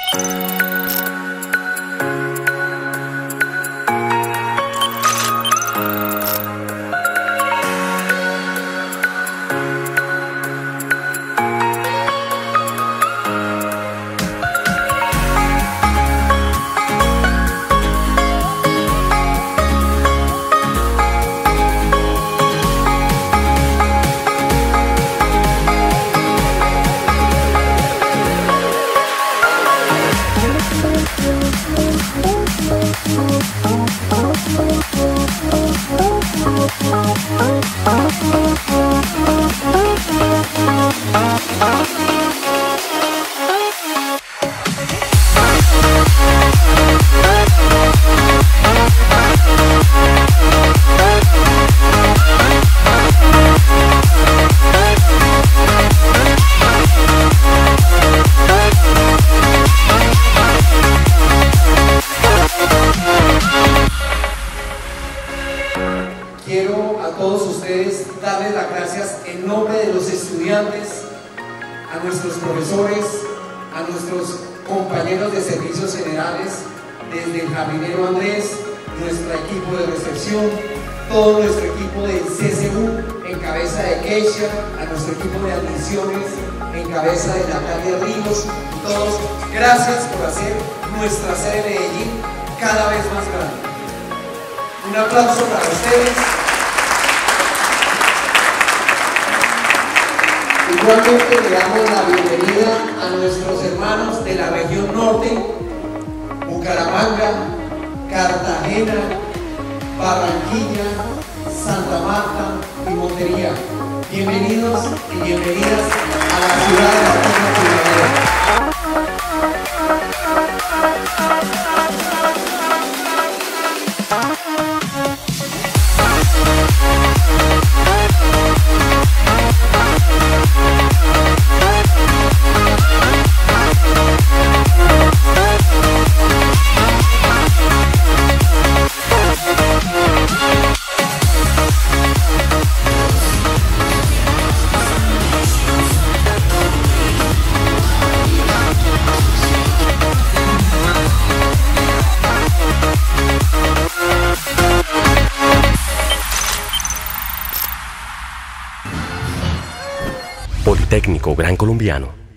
Quiero a todos ustedes darles las gracias en nombre de los estudiantes, a nuestros profesores, a nuestros compañeros de servicios generales, desde el jardinero Andrés, nuestro equipo de recepción, todo nuestro equipo de CCU en cabeza de Keisha, a nuestro equipo de admisiones en cabeza de Natalia Ríos, y todos, gracias por hacer nuestra sede de Medellín cada vez más grande. Un aplauso para ustedes. Igualmente le damos la bienvenida a nuestros hermanos de la región norte, Bucaramanga, Cartagena, Barranquilla, Santa Marta y Montería. Bienvenidos y bienvenidas a la ciudad de la eterna primavera. Politécnico Gran Colombiano.